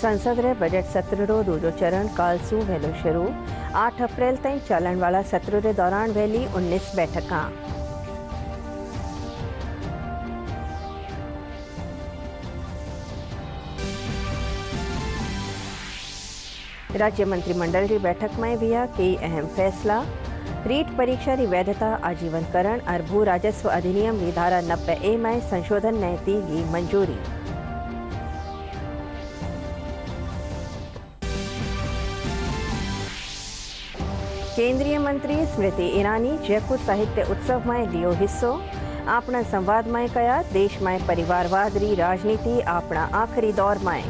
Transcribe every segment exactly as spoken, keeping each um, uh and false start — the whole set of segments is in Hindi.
संसद रे बजट सत्र रो दूजो चरण काल सू वेलो शुरू। आठ अप्रैल तक चलन वाला सत्र रे दौरान वेली उन्नीस बैठकां। राज्य मंत्रिमंडल की बैठक में विया कई अहम फैसला। रीट परीक्षा की वैधता आजीवनकरण और भू राजस्व अधिनियम की धारा नब्बे ए में संशोधन ने दी गई मंजूरी। केंद्रीय मंत्री स्मृति ईरानी जयपुर साहित्य उत्सव में लियो हिस्सो। अपना संवाद में कया देश में परिवारवाद री राजनीति अपना आखिरी दौर में।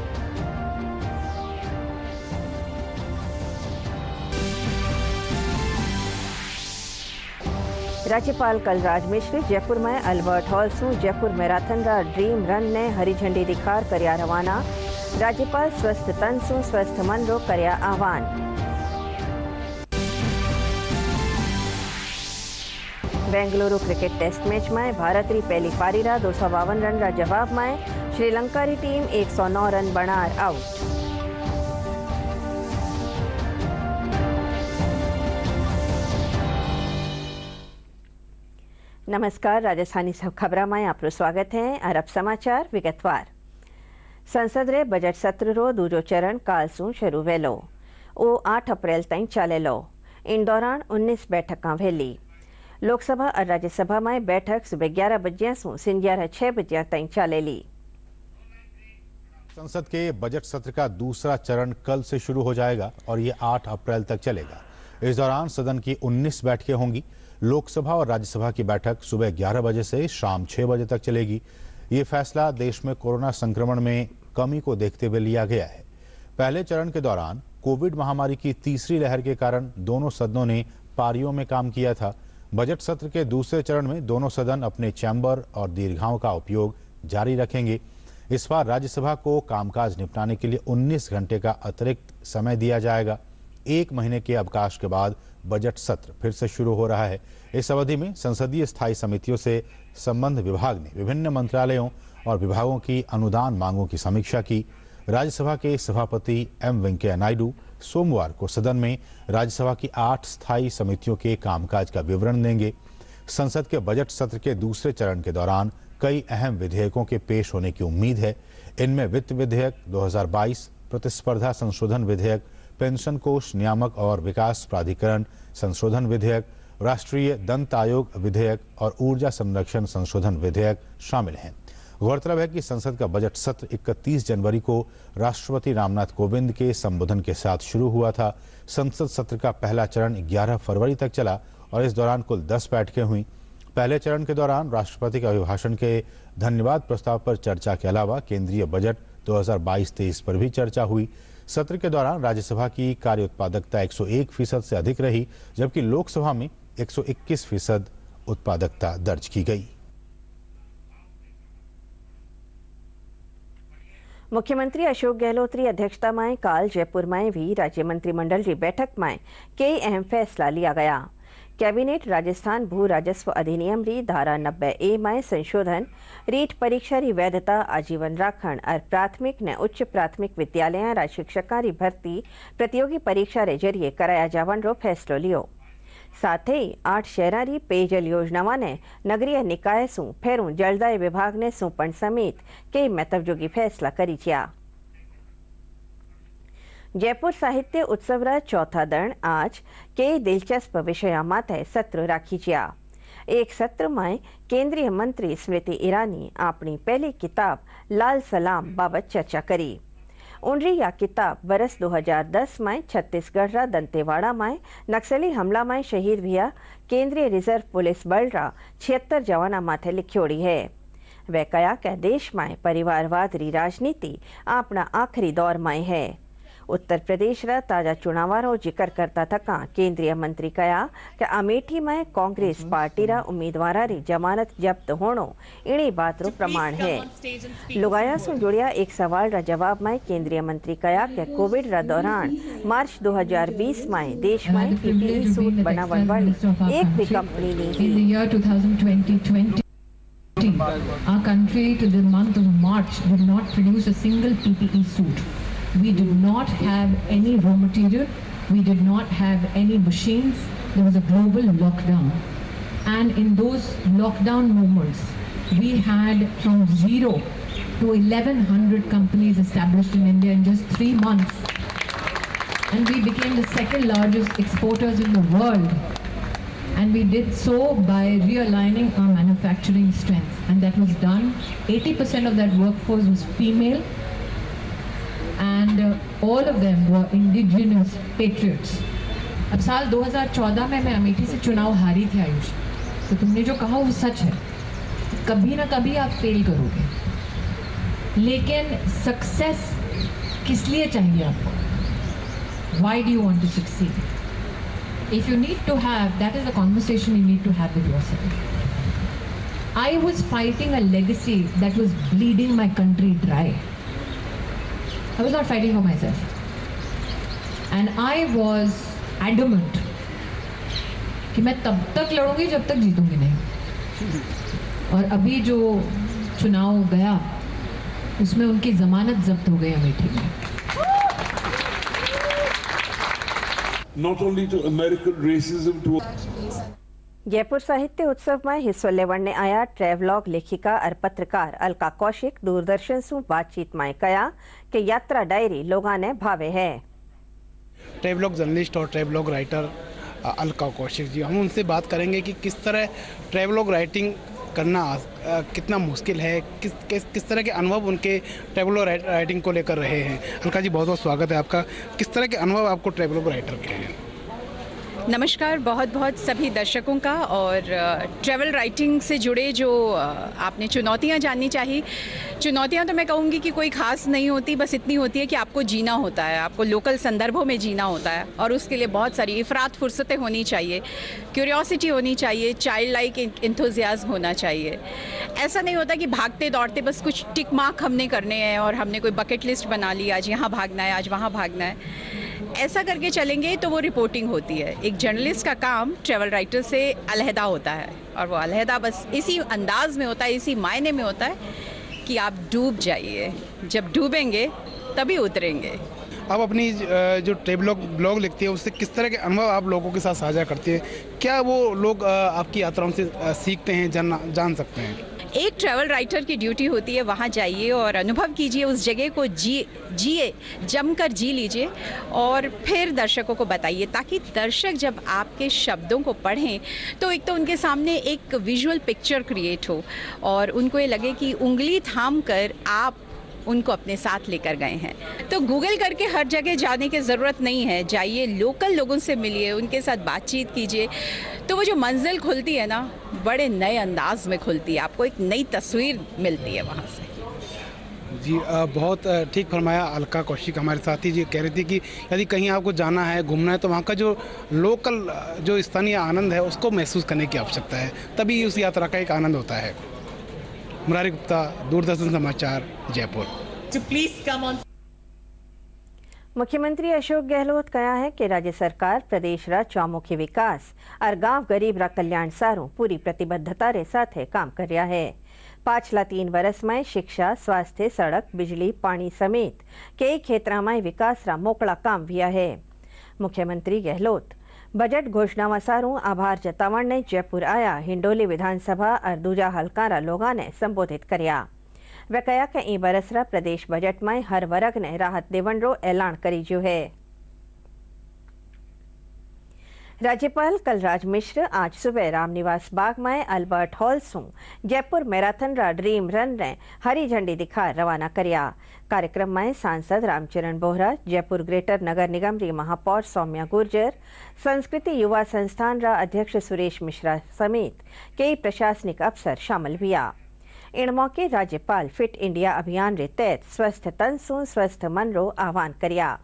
राज्यपाल कलराज मिश्र जयपुर में अल्बर्ट हॉल सू जयपुर मैराथन रा ड्रीम रन ने हरी झंडी दिखार करया रवाना। राज्यपाल स्वस्थ तन सू स्वस्थ मन रो करया आह्वान। बेंगलुरु क्रिकेट टेस्ट मैच में भारत री पहली पारी रा दो सौ बावन रन रा जवाब में श्रीलंका री टीम एक सौ नौ रन बनार आउट। नमस्कार, राजस्थानी सब खबरा में आपरो स्वागत है। अरब समाचार विगतवार। संसद रे बजट सत्र रो दूजो चरण काल सू शुरू वेलो। ओ आठ अप्रैल तक चलेलो। इन दौरान उन्नीस बैठकां वेली। लोकसभा और राज्यसभा में बैठक सुबह ग्यारह बजे से सिंधिया छह बजे तक चलेली। संसद के बजट सत्र का दूसरा चरण कल से शुरू हो जाएगा और ये आठ अप्रैल तक चलेगा। इस दौरान सदन की उन्नीस बैठकें होंगी। लोकसभा और राज्यसभा की बैठक सुबह ग्यारह बजे से शाम छह बजे तक चलेगी। ये फैसला देश में कोरोना संक्रमण में कमी को देखते हुए लिया गया है। पहले चरण के दौरान कोविड महामारी की तीसरी लहर के कारण दोनों सदनों ने पारियों में काम किया था। बजट सत्र के दूसरे चरण में दोनों सदन अपने चैम्बर और दीर्घाओं का उपयोग जारी रखेंगे। इस बार राज्यसभा को कामकाज निपटाने के लिए उन्नीस घंटे का अतिरिक्त समय दिया जाएगा। एक महीने के अवकाश के बाद बजट सत्र फिर से शुरू हो रहा है। इस अवधि में संसदीय स्थायी समितियों से संबद्ध विभाग ने विभिन्न मंत्रालयों और विभागों की अनुदान मांगों की समीक्षा की। राज्यसभा के सभापति एम वेंकैया नायडू सोमवार को सदन में राज्यसभा की आठ स्थायी समितियों के कामकाज का विवरण देंगे। संसद के बजट सत्र के दूसरे चरण के दौरान कई अहम विधेयकों के पेश होने की उम्मीद है। इनमें वित्त विधेयक दो हज़ार बाईस, प्रतिस्पर्धा संशोधन विधेयक, पेंशन कोष नियामक और विकास प्राधिकरण संशोधन विधेयक, राष्ट्रीय दंत आयोग विधेयक और ऊर्जा संरक्षण संशोधन विधेयक शामिल हैं। गौरतलब है कि संसद का बजट सत्र इकतीस जनवरी को राष्ट्रपति रामनाथ कोविंद के संबोधन के साथ शुरू हुआ था। संसद सत्र का पहला चरण ग्यारह फरवरी तक चला और इस दौरान कुल दस बैठकें हुई। पहले चरण के दौरान राष्ट्रपति के अभिभाषण के धन्यवाद प्रस्ताव पर चर्चा के अलावा केंद्रीय बजट दो हज़ार बाईस तेईस पर भी चर्चा हुई। सत्र के दौरान राज्यसभा की कार्य उत्पादकता एक सौ एक फीसद से अधिक रही, जबकि लोकसभा में एक सौ इक्कीस फीसद उत्पादकता दर्ज की गई। मुख्यमंत्री अशोक गहलोत की अध्यक्षता में काल जयपुर में भी राज्य मंत्रिमंडल की बैठक में कई अहम फैसला लिया गया। कैबिनेट राजस्थान भू राजस्व अधिनियम री धारा नब्बे ए में संशोधन, रीट परीक्षा री वैधता आजीवन राखण और प्राथमिक ने उच्च प्राथमिक विद्यालय रा शिक्षकों री भर्ती प्रतियोगी परीक्षा रे जरिए कराया जावन रो फैसलो लियो। साथ ही आठ शहर की पेयजल योजनाओं ने नगरीय निकाय सू फेरू जलदाय विभाग ने सौंपण समेत कई महत्वजोगी फैसला करी छा। जयपुर साहित्य उत्सव रा चौथा दण आज कई दिलचस्प विषयों माथे सत्र राखी छा। एक सत्र में केंद्रीय मंत्री स्मृति ईरानी अपनी पहली किताब लाल सलाम बाबत चर्चा करी। उनरी यह किताब बरस दो हज़ार दस में छत्तीसगढ़ रा दंतेवाड़ा में नक्सली हमला में शहीद हुआ केंद्रीय रिजर्व पुलिस बल रा छिहत्तर जवाना माथे लिखोड़ी है। वे कया के देश में परिवारवाद री राजनीति अपना आखिरी दौर में है। उत्तर प्रदेश रा ताजा चुनावारो जिक्र करता थका केंद्रीय मंत्री कया कि अमेठी में कांग्रेस पार्टी रा उम्मीदवार री जमानत जब्त होनो इणी बात रो प्रमाण है। लुगाया से जुड़िया एक सवाल रा जवाब में केंद्रीय मंत्री कया कि कोविड रा दौरान मार्च दो हज़ार बीस में देश में पीपीई सूट बनावन वाली एक भी कंपनी नहीं। Our country till the month of March did not produce a single P P E suit. We did not have any raw material. We did not have any machines. There was a global lockdown. And in those lockdown moments, we had from zero to eleven hundred companies established in India in just three months. And we became the second largest exporters in the world. And we did so by realigning our manufacturing strength. And that was done. eighty percent of that workforce was female. And uh, all of them were indigenous patriots. अब साल दो हज़ार चौदह में मैं अमेठी से चुनाव हारी थी आयुष, तो तुमने जो कहा वो सच है, कभी ना कभी आप फेल करोगे, लेकिन सक्सेस किस लिए चाहिए आपको? Why do you want to succeed? If you need to have, that is a conversation you need to have with yourself. I was fighting a legacy that was bleeding my country dry. I was not fighting for myself. And I was adamant कि मैं तब तक लड़ूंगी जब तक जीतूंगी नहीं. और अभी जो चुनाव गया उसमें उनकी जमानत जब्त हो गई अमेठी में. Not only to American racism, to Jaipur साहित्य उत्सव में हिस्सो लेवण आया ट्रेवलॉग लेखिका और पत्रकार अलका कौशिक दूरदर्शन से बातचीत में कहा कि यात्रा डायरी लोगों ने भावे है. ट्रेवलॉग जर्नलिस्ट और ट्रेवलॉग राइटर अलका कौशिक जी, हम उनसे बात करेंगे कि किस तरह ट्रेवलॉग राइटिंग करना आ, कितना मुश्किल है, किस किस किस तरह के अनुभव उनके ट्रेवलॉग राइटिंग को लेकर रहे हैं. अलका जी, बहुत बहुत स्वागत है आपका. किस तरह के अनुभव आपको ट्रेवलॉग राइटर के हैं? नमस्कार बहुत बहुत सभी दर्शकों का. और ट्रैवल राइटिंग से जुड़े जो आपने चुनौतियां जाननी चाहिए, चुनौतियां तो मैं कहूँगी कि कोई ख़ास नहीं होती, बस इतनी होती है कि आपको जीना होता है, आपको लोकल संदर्भों में जीना होता है और उसके लिए बहुत सारी इफ़रात फुर्सतें होनी चाहिए, क्यूरियोसिटी होनी चाहिए, चाइल्ड लाइक इंथुजियाज्म होना चाहिए. ऐसा नहीं होता कि भागते दौड़ते बस कुछ टिक मार्क हमने करने हैं और हमने कोई बकेट लिस्ट बना ली, आज यहाँ भागना है, आज वहाँ भागना है. ऐसा करके चलेंगे तो वो रिपोर्टिंग होती है. एक जर्नलिस्ट का काम ट्रैवल राइटर से अलहदा होता है और वो अलहदा बस इसी अंदाज में होता है, इसी मायने में होता है कि आप डूब जाइए. जब डूबेंगे तभी उतरेंगे. आप अपनी जो ट्रेवलॉग ब्लॉग लिखती है उससे किस तरह के अनुभव आप लोगों के साथ साझा करती हैं? क्या वो लोग आपकी यात्राओं से सीखते हैं, जान जान सकते हैं? एक ट्रैवल राइटर की ड्यूटी होती है वहाँ जाइए और अनुभव कीजिए, उस जगह को जी जिए जमकर जी लीजिए और फिर दर्शकों को बताइए, ताकि दर्शक जब आपके शब्दों को पढ़ें तो एक तो उनके सामने एक विजुअल पिक्चर क्रिएट हो और उनको ये लगे कि उंगली थाम कर आप उनको अपने साथ लेकर गए हैं. तो गूगल करके हर जगह जाने की ज़रूरत नहीं है. जाइए, लोकल लोगों से मिलिए, उनके साथ बातचीत कीजिए, तो वो जो मंजिल खुलती है ना, बड़े नए अंदाज में खुलती है. आपको एक नई तस्वीर मिलती है वहाँ से. जी बहुत ठीक फरमाया. अलका कौशिक हमारे साथी जी कह रही थी कि यदि कहीं आपको जाना है, घूमना है, तो वहाँ का जो लोकल जो स्थानीय आनंद है उसको महसूस करने की आवश्यकता है, तभी उस यात्रा का एक आनंद होता है. मुरारी गुप्ता, दूरदर्शन समाचार, जयपुर. मुख्यमंत्री अशोक गहलोत कहा है कि राज्य सरकार प्रदेश रा चौमुखी विकास और गांव गरीब रा कल्याण सारू पूरी प्रतिबद्धता रे साथ काम कर रहा है. पाछला तीन वर्ष में शिक्षा, स्वास्थ्य, सड़क, बिजली, पानी समेत कई क्षेत्रों में विकास रा मोकला काम हुआ है. मुख्यमंत्री गहलोत बजट घोषणा सारू आभार जतावण ने जयपुर आया हिंडोली विधानसभा और दूजा हल्का रा लोगों ने संबोधित करया. वे कहा कि ई बरस रा प्रदेश बजट में हर वर्ग ने राहत देवण रो ऐलान करी जो है. राज्यपाल कलराज मिश्र आज सुबह रामनिवास बाग में अल्बर्ट हॉल सु जयपुर मैराथन रा ड्रीम रन ने हरी झंडी दिखा रवाना करया. कार्यक्रम में सांसद रामचरण बोहरा, जयपुर ग्रेटर नगर निगम री महापौर सौम्या गुर्जर, संस्कृति युवा संस्थान रा अध्यक्ष सुरेश मिश्रा समेत कई प्रशासनिक अफसर शामिल हुआ. इन मौके राज्यपाल फिट इंडिया अभियान रे तहत स्वस्थ तन सु स्वस्थ मन रो आह्वान करया.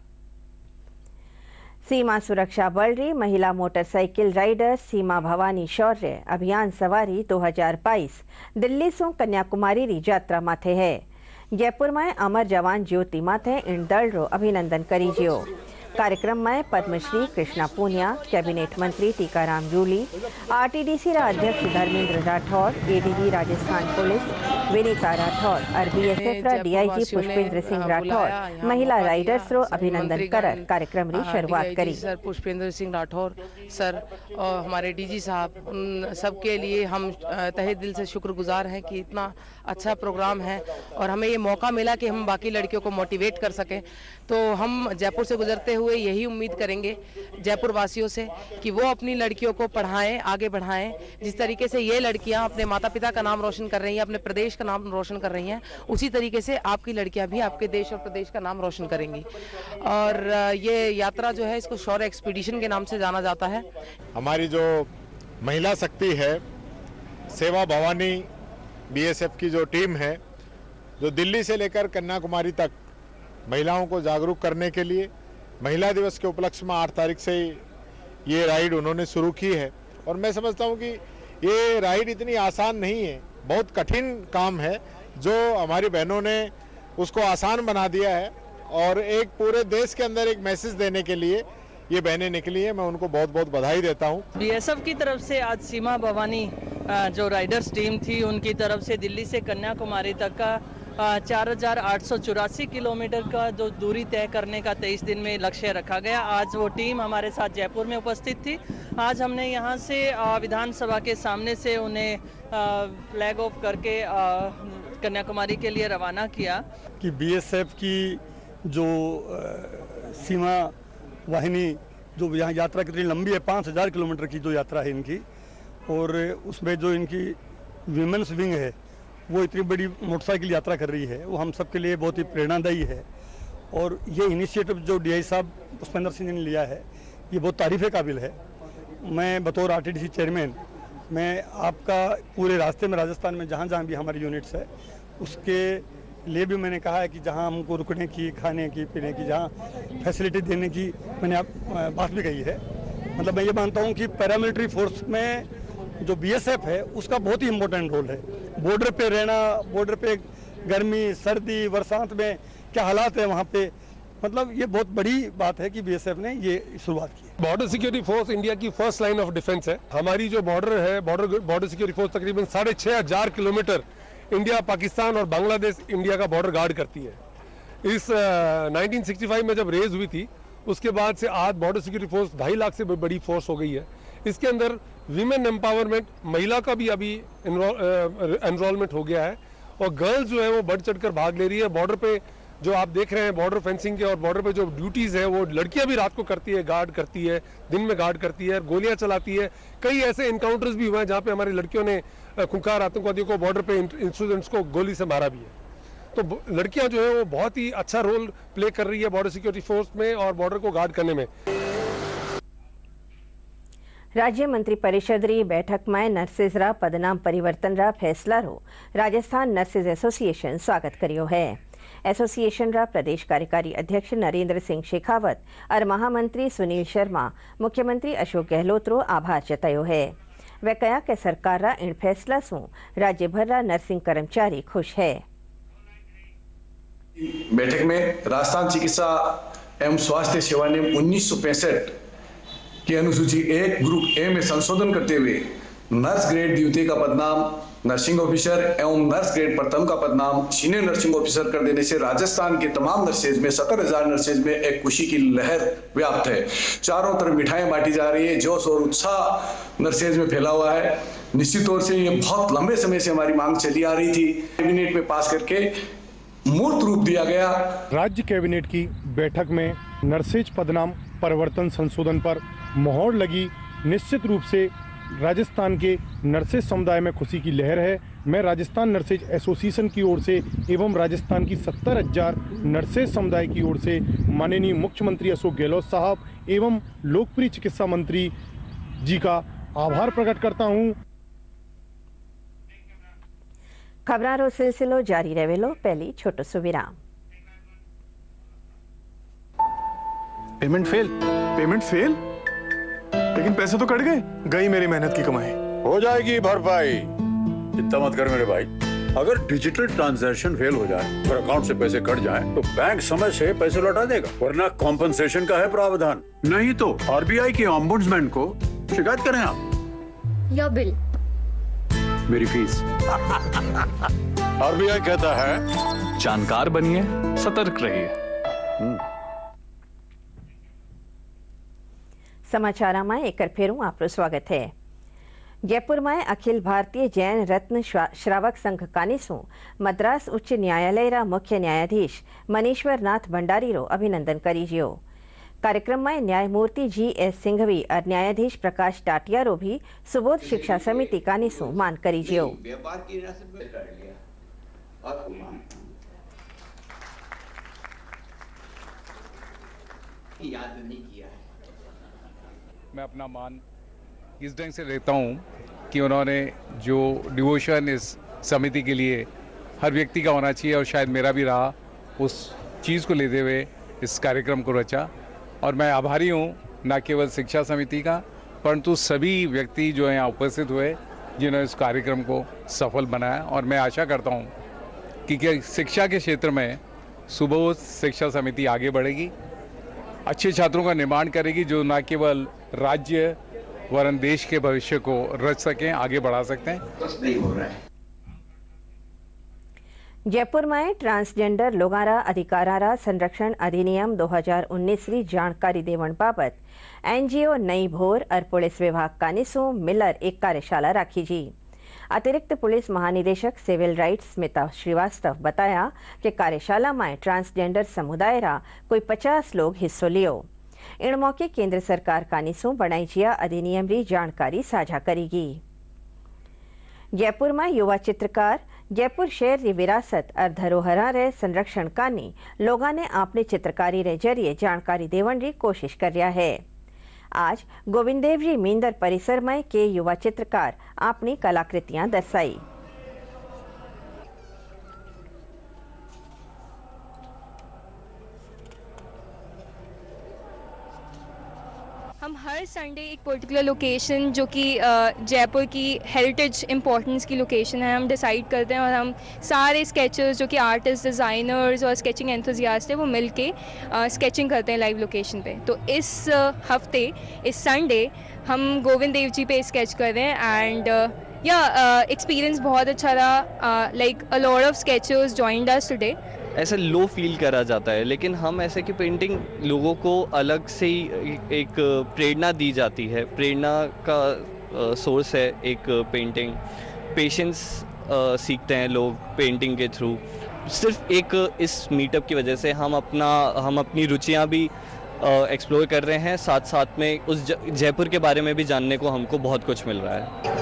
सीमा सुरक्षा बल री महिला मोटरसाइकिल राइडर सीमा भवानी शौर्य अभियान सवारी दो हज़ार बाईस दिल्ली सु कन्याकुमारी री यात्रा माथे है. जयपुर में अमर जवान ज्योति माथे इन दल रो अभिनंदन करीजियो. कार्यक्रम में पद्मश्री कृष्णा पूनिया, कैबिनेट मंत्री टीकाराम जूली, आरटीडीसी अध्यक्ष धर्मेंद्र राठौर, एडीजी राजस्थान पुलिस विनीता राठौर और बीएसएफ डीआईजी पुष्पेंद्र सिंह राठौर महिला राइडर्स रो अभिनंदन कर कार्यक्रम की शुरुआत करी। सर पुष्पेंद्र सिंह राठौर सर और हमारे डीजी साहब, उन सबके लिए हम तहे दिल से शुक्रगुजार हैं कि इतना अच्छा प्रोग्राम है और हमें ये मौका मिला कि हम बाकी लड़कियों को मोटिवेट कर सकें। तो हम जयपुर से गुजरते हुए यही उम्मीद करेंगे जयपुर वासियों से कि वो अपनी लड़कियों को पढ़ाएं, आगे बढ़ाएं। जिस तरीके से ये लड़कियां अपने माता पिता का नाम रोशन कर रही हैं, अपने प्रदेश का नाम रोशन कर रही हैं, उसी तरीके से आपकी लड़कियां भी आपके देश और प्रदेश का नाम रोशन करेंगी। और ये यात्रा जो है इसको शौर्य एक्सपीडिशन के नाम से जाना जाता है। हमारी जो महिला शक्ति है, सेवा भवानी बीएसएफ की जो टीम है, जो दिल्ली से लेकर कन्याकुमारी तक महिलाओं को जागरूक करने के लिए महिला दिवस के उपलक्ष्य में आठ तारीख से ये राइड उन्होंने शुरू की है। और मैं समझता हूँ कि ये राइड इतनी आसान नहीं है, बहुत कठिन काम है जो हमारी बहनों ने उसको आसान बना दिया है और एक पूरे देश के अंदर एक मैसेज देने के लिए ये बहनें निकली है। मैं उनको बहुत बहुत बधाई देता हूँ। बीएसएफ की तरफ से आज सीमा भवानी जो राइडर्स टीम थी उनकी तरफ से दिल्ली से कन्याकुमारी तक का चार हजार आठ सौ चौरासी किलोमीटर का जो दूरी तय करने का तेईस दिन में लक्ष्य रखा गया। आज वो टीम हमारे साथ जयपुर में उपस्थित थी। आज हमने यहाँ से विधानसभा के सामने से उन्हें फ्लैग ऑफ करके कन्याकुमारी के लिए रवाना किया। कि बीएसएफ की जो सीमा वाहिनी जो यहाँ यात्रा कितनी लंबी है, पाँच हज़ार किलोमीटर की जो यात्रा है इनकी, और उसमें जो इनकी वीमेंस विंग है वो इतनी बड़ी मोटरसाइकिल यात्रा कर रही है, वो हम सब के लिए बहुत ही प्रेरणादायी है। और ये इनिशिएटिव जो डीआई साहब पुष्पेंद्र सिंह ने लिया है ये बहुत तारीफ़ काबिल है। मैं बतौर आरटीडीसी चेयरमैन मैं आपका पूरे रास्ते में राजस्थान में जहाँ जहाँ भी हमारी यूनिट्स है उसके लिए भी मैंने कहा है कि जहाँ हमको रुकने की, खाने की, पीने की, जहाँ फैसिलिटी देने की मैंने आप बात भी कही है। मतलब मैं ये मानता हूँ कि पैरामिलिट्री फोर्स में जो बीएसएफ है उसका बहुत ही इम्पोर्टेंट रोल है। बॉर्डर पे रहना, बॉर्डर पे गर्मी, सर्दी, बरसात में क्या हालात है वहाँ पे, मतलब ये बहुत बड़ी बात है कि बीएसएफ ने ये शुरुआत की। बॉर्डर सिक्योरिटी फोर्स इंडिया की फर्स्ट लाइन ऑफ डिफेंस है। हमारी जो बॉर्डर है, बॉर्डर बॉर्डर सिक्योरिटी फोर्स तकरीबन साढ़े छः हजार किलोमीटर इंडिया, पाकिस्तान और बांग्लादेश इंडिया का बॉर्डर गार्ड करती है। इस नाइनटीन सिक्सटी फाइव में जब रेज हुई थी उसके बाद से आज बॉर्डर सिक्योरिटी फोर्स ढाई लाख से बड़ी फोर्स हो गई है। इसके अंदर वीमेन एम्पावरमेंट, महिला का भी अभी एनरोलमेंट हो गया है और गर्ल्स जो है वो बढ़ चढ़कर भाग ले रही है। बॉर्डर पे जो आप देख रहे हैं बॉर्डर फेंसिंग के और बॉर्डर पे जो ड्यूटीज है वो लड़कियां भी रात को करती है, गार्ड करती है, दिन में गार्ड करती है, गोलियां चलाती है। कई ऐसे इनकाउंटर्स भी हुए हैं जहां पे हमारी लड़कियों ने खुंखार आतंकवादियों को बॉर्डर पे इंस्टूडेंट्स को गोली से मारा भी है। तो लड़कियां जो है वो बहुत ही अच्छा रोल प्ले कर रही है बॉर्डर सिक्योरिटी फोर्स में और बॉर्डर को गार्ड करने में। राज्य मंत्री परिषद री बैठक में नर्सिस रा पदनाम परिवर्तन रा फैसला रो राजस्थान नर्सिस एसोसिएशन स्वागत करियो है। एसोसिएशन रा प्रदेश कार्यकारी अध्यक्ष नरेंद्र सिंह शेखावत और महामंत्री सुनील शर्मा मुख्यमंत्री अशोक गहलोत रो आभार जतायो है। वे कहा कि सरकार रा इन फैसला से राज्य भर रा नर्सिंग कर्मचारी खुश है। बैठक में राजस्थान चिकित्सा एवं स्वास्थ्य सेवा नियम उन्नीस सौ पैंसठ की अनुसूची एक ग्रुप ए में संशोधन करते हुए नर्स ग्रेड द्वितीय का पदनाम नर्सिंग ऑफिसर एवं नर्स ग्रेड प्रथम का पदनाम सीनियर नर्सिंग ऑफिसर कर देने से राजस्थान के तमाम नर्सेज में सत्तर हजार नर्सेज में एक खुशी की लहर व्याप्त है। चारों तरफ मिठाइयां बांटी जा रही है, जोश और उत्साह नर्सेज में फैला हुआ है। निश्चित तौर से ये बहुत लंबे समय से हमारी मांग चली आ रही थी, कैबिनेट में पास करके मूर्त रूप दिया गया। राज्य कैबिनेट की बैठक में नर्सेज पदनाम परिवर्तन संशोधन पर मोहर लगी। निश्चित रूप से राजस्थान के नर्सेज समुदाय में खुशी की लहर है। मैं राजस्थान नर्सेज एसोसिएशन की ओर से एवं राजस्थान की सत्तर हजार नर्सेज समुदाय की ओर से माननीय मुख्यमंत्री अशोक गहलोत साहब एवं लोकप्रिय चिकित्सा मंत्री जी का आभार प्रकट करता हूँ। खबरारो सिलसिलो जारी रहेलो, पहली छोटो सो विराम। पेमेंट फेल, पेमेंट फेल, लेकिन पैसे तो कट गए। गई मेरी मेहनत की कमाई। हो जाएगी भरपाई, चिंता मत कर मेरे भाई। अगर डिजिटल ट्रांजैक्शन फेल हो जाए और अकाउंट से पैसे कट जाए तो बैंक समय से पैसे लौटा देगा, वरना कॉम्पनसेशन का है प्रावधान। नहीं तो आरबीआई के ओम्बुड्समैन को शिकायत करें आप या बिल, मेरी फीस। आरबीआई कहता है जानकार बनिए, सतर्क रहिए। समाचार में एक फेरू आपનું સ્વાગત है। जयपुर में अखिल भारतीय जैन रत्न श्रावक संघ कानिसू मद्रास उच्च न्यायालय रा मुख्य न्यायाधीश मनीश्वर नाथ भंडारी रो अभिनंदन करीजियो। कार्यक्रम में न्यायमूर्ति जी एस सिंघवी और न्यायाधीश प्रकाश टाटिया रो भी सुबोध शिक्षा समिति कानिसू मान करीजियो। मैं अपना मान इस ढंग से लेता हूँ कि उन्होंने जो डिवोशन इस समिति के लिए हर व्यक्ति का होना चाहिए और शायद मेरा भी रहा, उस चीज़ को लेते हुए इस कार्यक्रम को रचा। और मैं आभारी हूँ न केवल शिक्षा समिति का, परंतु सभी व्यक्ति जो यहाँ उपस्थित हुए जिन्होंने इस कार्यक्रम को सफल बनाया। और मैं आशा करता हूँ कि शिक्षा के क्षेत्र में सुबोध शिक्षा समिति आगे बढ़ेगी, अच्छे छात्रों का निर्माण करेगी जो न केवल राज्य वरन देश के भविष्य को रच सकें, आगे बढ़ा सकते हैं। जयपुर में ट्रांसजेंडर लोगारा अधिकारारा संरक्षण अधिनियम दो हज़ार उन्नीस री जानकारी देवण बाबत एनजीओ नई भोर और पुलिस विभाग कानिसू मिलर एक कार्यशाला राखी जी। अतिरिक्त पुलिस महानिदेशक सिविल राइट्स स्मिता श्रीवास्तव बताया कि कार्यशाला में ट्रांसजेंडर समुदाय रा कोई पचास लोग हिस्सों लियो। इन मौके केंद्र सरकार कानिसू बनाई जिया अधिनियम री जानकारी साझा करेगी। जयपुर में युवा चित्रकार जयपुर शहर री विरासत और धरोहरा रे संरक्षण कानी लोगा ने अपनी चित्रकारी रे जरिए जानकारी देवन री कोशिश कर रहा है। आज गोविंद देव जी मींदर परिसर में के युवा चित्रकार अपनी कलाकृतियां दर्शाई। हम हर संडे एक पर्टिकुलर लोकेशन जो कि जयपुर की हेरिटेज इम्पोर्टेंस की लोकेशन है हम डिसाइड करते हैं और हम सारे स्केचर्स जो कि आर्टिस्ट, डिज़ाइनर्स और स्केचिंग एंथुसियास्ट है वो मिल के स्केचिंग करते हैं लाइव लोकेशन पे। तो इस हफ्ते इस संडे हम गोविंद देव जी पे स्केच कर रहे हैं एंड या एक्सपीरियंस बहुत अच्छा रहा। Like a lot of sketchers joined us today. ऐसे लो फील करा जाता है, लेकिन हम ऐसे कि पेंटिंग लोगों को अलग से ही एक प्रेरणा दी जाती है। प्रेरणा का सोर्स है एक पेंटिंग। पेशेंस सीखते हैं लोग पेंटिंग के थ्रू। सिर्फ एक इस मीटअप की वजह से हम अपना हम अपनी रुचियां भी एक्सप्लोर कर रहे हैं, साथ साथ में उस जयपुर के बारे में भी जानने को हमको बहुत कुछ मिल रहा है।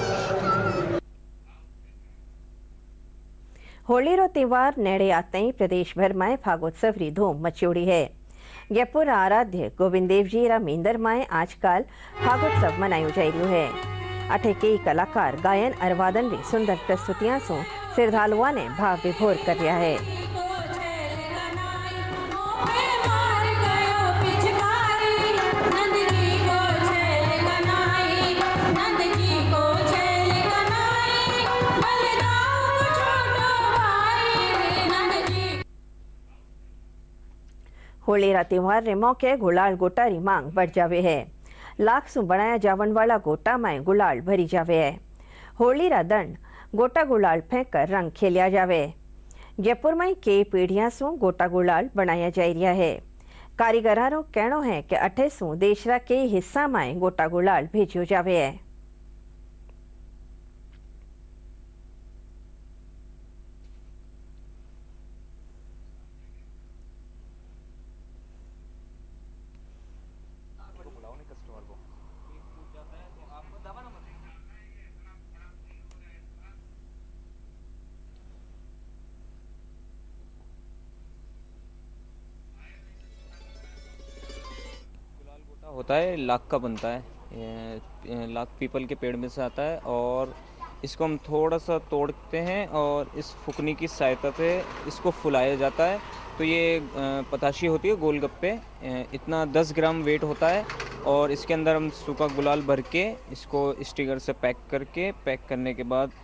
होली रो त्योहार नेड़े आते ही प्रदेश भर में फागोत्सव री धूम मची उड़ी है। जयपुर आराध्य गोविंद देव जी रा मींदर में आजकल फागोत्सव मनायो जा रही है। अठे कई कलाकार गायन और वादन री सुंदर प्रस्तुतियां सु श्रद्धालुओं ने भाव विभोर कर रहा है। होली रा त्योहार रे मौके गुलाल गोटा री मांग बढ़ जावे है। लाख सु बनाया जावन वाला गोटा में गुलाल भरी जावे है। होली रा दंड गोटा गुलाल फेंक कर रंग खेलिया जावे। जयपुर में कई पीढ़ियां सु गोटा गुलाल बनाया जा रहा है। कारीगरा रो कहनो है कि अठे सु देश रा कई हिस्सा में गोटा गुलाल भेजो जावे है। होता है, लाख का बनता है। लाख पीपल के पेड़ में से आता है और इसको हम थोड़ा सा तोड़ते हैं और इस फुकनी की सहायता से इसको फुलाया जाता है। तो ये पताशी होती है गोलगप्पे, इतना दस ग्राम वेट होता है और इसके अंदर हम सूखा गुलाल भर के इसको स्टिकर से पैक करके पैक करने के बाद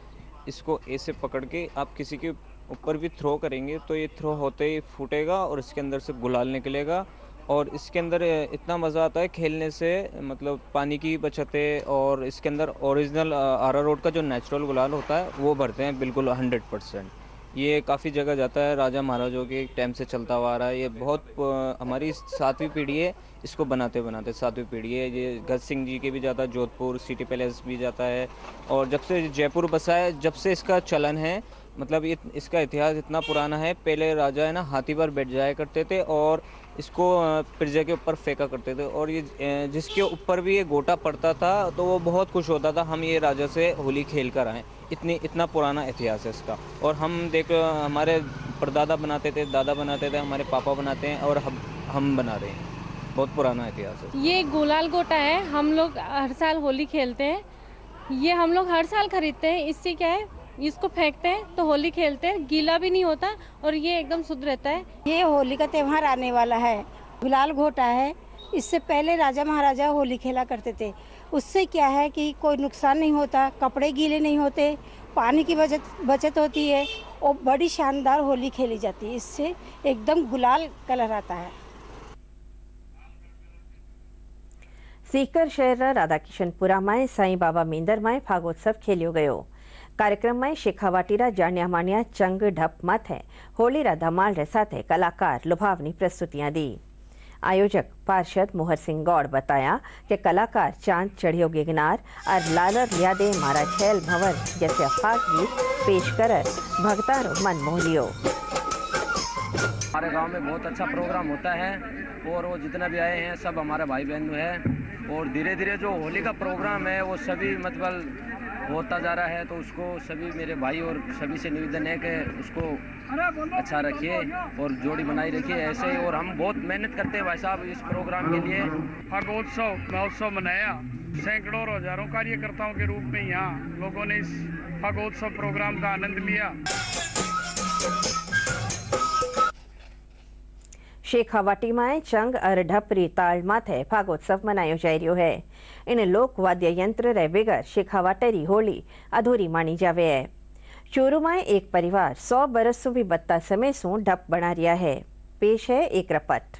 इसको ऐसे पकड़ के आप किसी के ऊपर भी थ्रो करेंगे तो ये थ्रो होते ही फूटेगा और इसके अंदर से गुलाल निकलेगा। और इसके अंदर इतना मज़ा आता है खेलने से, मतलब पानी की बचत है। और इसके अंदर ओरिजिनल आरा रोड का जो नेचुरल गुलाल होता है वो भरते हैं बिल्कुल हंड्रेड परसेंट। ये काफ़ी जगह जाता है, राजा महाराजों के टाइम से चलता हुआ आ रहा है। ये बहुत हमारी सातवीं पीढ़ी है इसको बनाते बनाते, सातवीं पीढ़ी है। ये गज सिंह जी के भी जाता है, जोधपुर सिटी पैलेस भी जाता है। और जब से जयपुर बसा है जब से इसका चलन है, मतलब ये इसका इतिहास इतना पुराना है। पहले राजा है ना हाथी पर बैठ जाया करते थे और इसको प्रजा के ऊपर फेंका करते थे। और ये जिसके ऊपर भी ये गोटा पड़ता था तो वो बहुत खुश होता था, हम ये राजा से होली खेल कर आएँ। इतनी इतना पुराना इतिहास है इसका। और हम देख हमारे परदादा बनाते थे, दादा बनाते थे, हमारे पापा बनाते हैं और हम हम बना रहे हैं। बहुत पुराना इतिहास है। ये गुलाल गोटा है, हम लोग हर साल होली खेलते हैं। ये हम लोग हर साल खरीदते हैं। इससे क्या है, इसको फेंकते हैं तो होली खेलते हैं, गीला भी नहीं होता और ये एकदम शुद्ध रहता है। ये होली का त्यौहार आने वाला है, गुलाल घोटा है। इससे पहले राजा महाराजा होली खेला करते थे। उससे क्या है कि कोई नुकसान नहीं होता, कपड़े गीले नहीं होते, पानी की बचत बचत होती है और बड़ी शानदार होली खेली जाती है। इससे एकदम गुलाल कलर आता है। सीकर शहर राधाकिशनपुरा में साईं बाबा मेंदर में फागोत्सव खेल्यो गयो। कार्यक्रम में शेखावाटीरा जाण्या माण्या चंग ढप माथे होलीरा धमाल रे साथे कलाकार लुभावनी प्रस्तुतियां दी। आयोजक पार्षद मोहर सिंह गौड़ बताया कि कलाकार चांद चढ़ियो गिगनार और लालर लियादे मारा छैल भंवर जैसे अफाक गीत पेश कर भक्तारो मन मोह लियो। हमारे गांव में बहुत अच्छा प्रोग्राम होता है और वो जितना भी आए हैं सब हमारे भाई बहन है। और धीरे धीरे जो होली का प्रोग्राम है वो सभी मतलब होता जा रहा है, तो उसको सभी मेरे भाई और सभी से निवेदन है कि उसको अच्छा रखिए और जोड़ी बनाई रखिए ऐसे ही। और हम बहुत मेहनत करते हैं भाई साहब इस प्रोग्राम के लिए। फागोत्सव महोत्सव मनाया, सैकड़ों और हजारों कार्यकर्ताओं के रूप में यहाँ लोगों ने इस फागोत्सव प्रोग्राम का आनंद लिया। शेखावाटी में चंग और ढपरी ताल माथे फागोत्सव मनायो जा रह्यो है। इन लोक वाद्य यंत्र रे बिगर शेखावाटेरी होली अधूरी मानी जावे है। चूरू में एक परिवार सौ बरस सुधी बत्ता समय सु ढप बना रिया है। पेश है एक रपट।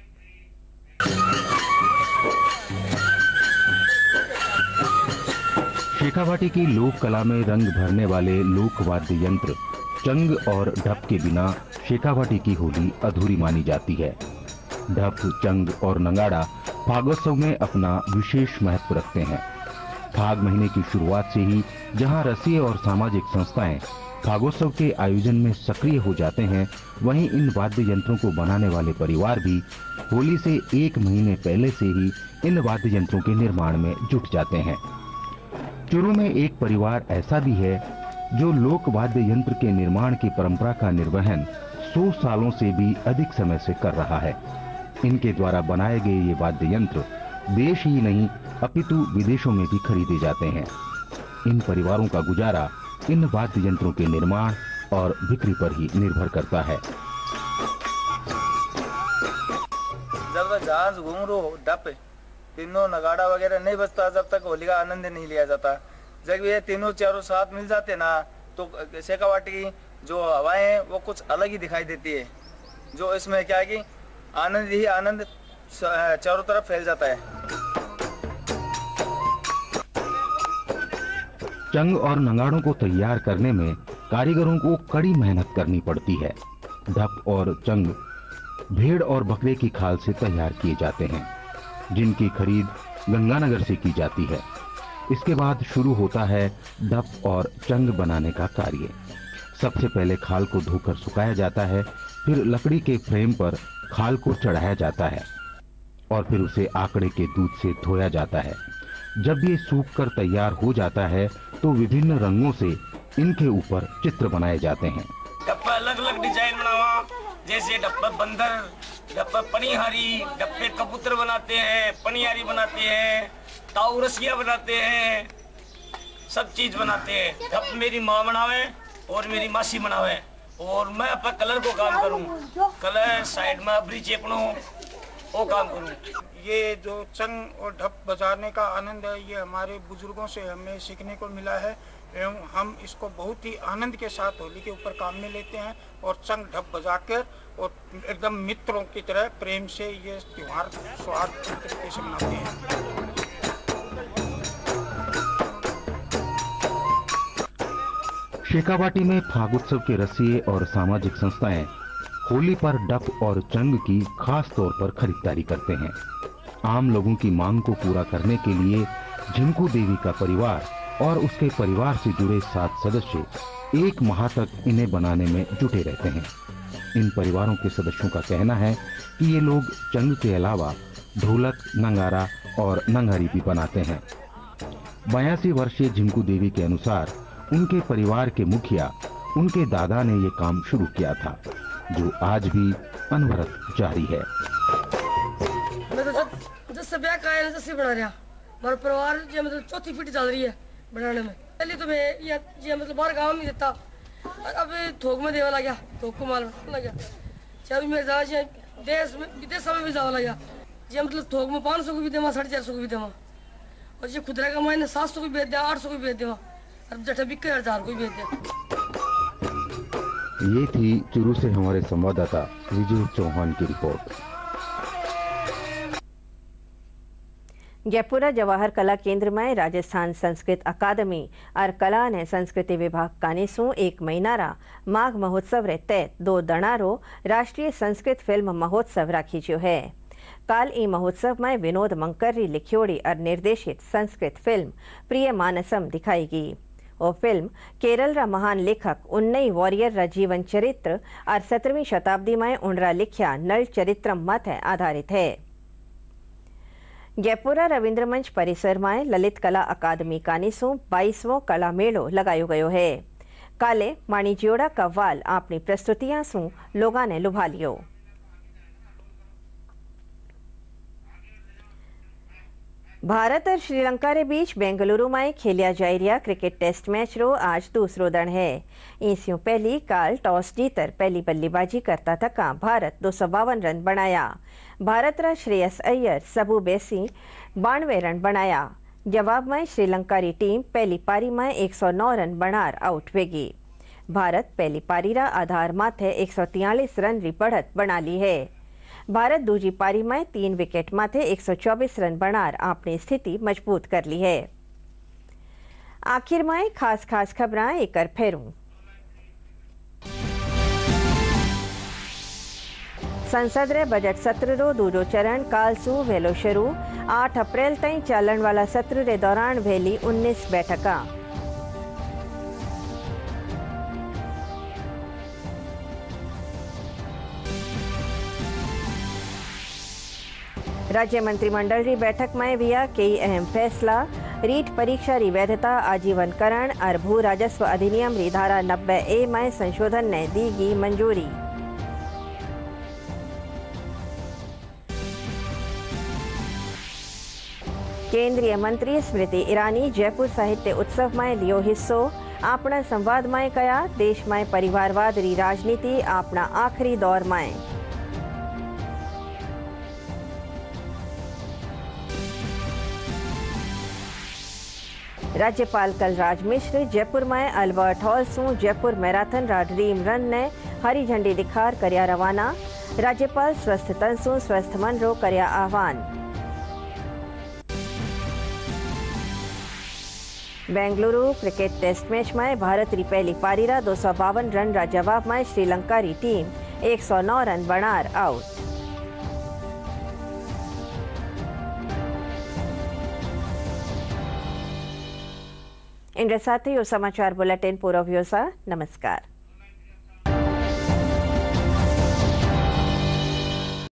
शेखावाटी की लोक कला में रंग भरने वाले लोक वाद्य यंत्र चंग और ढप के बिना शेखावाटी की होली अधूरी मानी जाती है। ढप, चंग और नगाड़ा फागोत्सव में अपना विशेष महत्व रखते हैं। फाग महीने की शुरुआत से ही जहां रसीय और सामाजिक संस्थाएं फागोत्सव के आयोजन में सक्रिय हो जाते हैं, वहीं इन वाद्य यंत्रों को बनाने वाले परिवार भी होली से एक महीने पहले से ही इन वाद्य यंत्रों के निर्माण में जुट जाते हैं। चूरू में एक परिवार ऐसा भी है जो लोक वाद्य यंत्र के निर्माण की परंपरा का निर्वहन सौ सालों से भी अधिक समय से कर रहा है। इनके द्वारा बनाए गए ये वाद्य यंत्र देश ही नहीं अपितु विदेशों में भी खरीदे जाते हैं। इन परिवारों का गुजारा इन वाद्य यंत्रों के निर्माण और बिक्री पर ही निर्भर करता है। जब तक झांझ, घुंघरू, ढप, तीनों नगाड़ा वगैरह नहीं बजता, जब तक होली का आनंद नहीं लिया जाता। जब ये तीनों चारों साथ मिल जाते ना तो शेखावाटी की जो हवाएं हैं वो कुछ अलग ही दिखाई देती है। जो इसमें क्या है कि आनंद ही आनंद चारों तरफ फैल जाता है। चंग और नगाड़ों को तैयार करने में कारीगरों को कड़ी मेहनत करनी पड़ती है। ढप और चंग भेड़ और बकरे की खाल से तैयार किए जाते हैं, जिनकी खरीद गंगानगर से की जाती है। इसके बाद शुरू होता है ढप और चंग बनाने का कार्य। सबसे पहले खाल को धोकर सुखाया जाता है, फिर लकड़ी के फ्रेम पर खाल को चढ़ाया जाता है और फिर उसे आकड़े के दूध से धोया जाता है। जब ये सूख कर तैयार हो जाता है तो विभिन्न रंगों से इनके ऊपर चित्र बनाए जाते हैं। डब्बा अलग अलग डिजाइन बनावा, जैसे डब्बा बंदर, डब्बा पनिहारी, डब्बे कबूतर बनाते हैं, पनिहारी बनाते हैं, ताऊ रसिया बनाते हैं, सब चीज बनाते हैं। डब मेरी माँ बनावे और मेरी मासी बनावे और मैं अपना कलर को काम करूं, कलर साइड में अबरी चेपनो वो काम करूं। ये जो चंग और ढप बजाने का आनंद है ये हमारे बुजुर्गों से हमें सीखने को मिला है। एवं हम इसको बहुत ही आनंद के साथ होली के ऊपर काम में लेते हैं और चंग ढप बजाकर और एकदम मित्रों की तरह प्रेम से ये त्योहार सौहार्द तरीके से मनाते हैं। शेखावाटी में फागुत्सव के रसिये और सामाजिक संस्थाएं होली पर डप और चंग की खास तौर पर खरीदारी करते हैं। आम लोगों की मांग को पूरा करने के लिए झिंकू देवी का परिवार और उसके परिवार से जुड़े सात सदस्य एक माह तक इन्हें बनाने में जुटे रहते हैं। इन परिवारों के सदस्यों का कहना है कि ये लोग चंग के अलावा ढोलक, नंगारा और नंगारी भी बनाते हैं। बयासी वर्षीय झिंकू देवी के अनुसार उनके परिवार के मुखिया उनके दादा ने ये काम शुरू किया था, जो आज भी अनवरत जारी है। मैं तो जब जब से ब्याह का है जैसे बना रहा हमारा परिवार जो मतलब चौथी पीढ़ी चल रही है बनाने में। पहले तो मैं ये ये मतलब बाहर गाँव में देता और अब थोक में देवा लगा, थोक को माल लगा। जब मेरे दादा देश में विदेश में भी जावा लगा, जो मतलब थोक में पाँच सौ को भी देवा, साढ़े चार सौ को भी देवा, और जो खुदरा का मायने सात सौ को बेच दिया, आठ सौ को बेच देवा, अब जटा बिक हजार को बेच दिया। ये थी चुरू से हमारे संवाददाता विजय चौहान की रिपोर्ट। जयपुरा जवाहर कला केंद्र में राजस्थान संस्कृत अकादमी और कला ने संस्कृति विभाग कानेसू एक महीनारा माघ महोत्सव रे तहत दो दणारो राष्ट्रीय संस्कृत फिल्म महोत्सव राखी जो है। काल ई महोत्सव में विनोद मंकरी लिखियोड़ी और निर्देशित संस्कृत फिल्म प्रिय मानसम दिखाएगी। वो फिल्म केरल रा महान लेखक उन्नई वॉरियर रा जीवन चरित्र और सत्रहवीं शताब्दी में उनरा लिखिया नल चरित्रम मत आधारित है। जयपुरा रविंद्र मंच परिसर में ललित कला अकादमी कानीसू बाईसवों कला मेलो लगायो गयो है। काले माणिज्योड़ा कव्वाल अपनी प्रस्तुतियां सू लोगा ने लुभा लियो। भारत और श्रीलंका के बीच बेंगलुरु में खेलिया जा रहा क्रिकेट टेस्ट मैच रो आज दूसरो दिन है। इससे पहली काल टॉस जीतर पहली बल्लेबाजी करता थका भारत दो सौ बावन रन बनाया। भारत रा श्रेयस अय्यर सबू बेसी बानवे रन बनाया। जवाब में श्रीलंका री टीम पहली पारी में एक सौ नौ रन बनार आउट वेगी। भारत पहली पारी रा आधार माथे एक सौ तियालीस रन री बढ़त बना ली है। भारत दूजी पारी में तीन विकेट माथे एक सौ चौबीस रन बनार अपनी स्थिति मजबूत कर ली है। आखिर में खास खास खबरां एक कर फेरूं। संसद रे बजट सत्र रो दूजो चरण काल सू वेलो शुरू। आठ अप्रैल तई चलन वाला सत्र रे दौरान वेली उन्नीस बैठका। राज्य मंत्रिमंडल की बैठक में विया कई अहम फैसला। रीट परीक्षा री वैधता आजीवनकरण और भू राजस्व अधिनियम री धारा नब्बे ए में संशोधन ने दी गई मंजूरी। केंद्रीय मंत्री स्मृति ईरानी जयपुर साहित्य उत्सव में लियो हिस्सो। अपना संवाद में कया देश में परिवारवाद री राजनीति अपना आखिरी दौर में। राज्यपाल कलराज मिश्र जयपुर में अल्बर्ट हॉल सू जयपुर मैराथन रा ड्रीम रन ने हरी झंडी दिखार करया रवाना। राज्यपाल स्वस्थ तन सू स्वस्थ मन रो करया आह्वान। बेंगलुरु क्रिकेट टेस्ट मैच में भारत री पहली पारी रा दो सौ बावन रन रा जवाब में श्रीलंका री टीम एक सौ नौ रन बनार आउट। इन साथ ही समाचार बुलेटिन पूरा व्योसा। नमस्कार।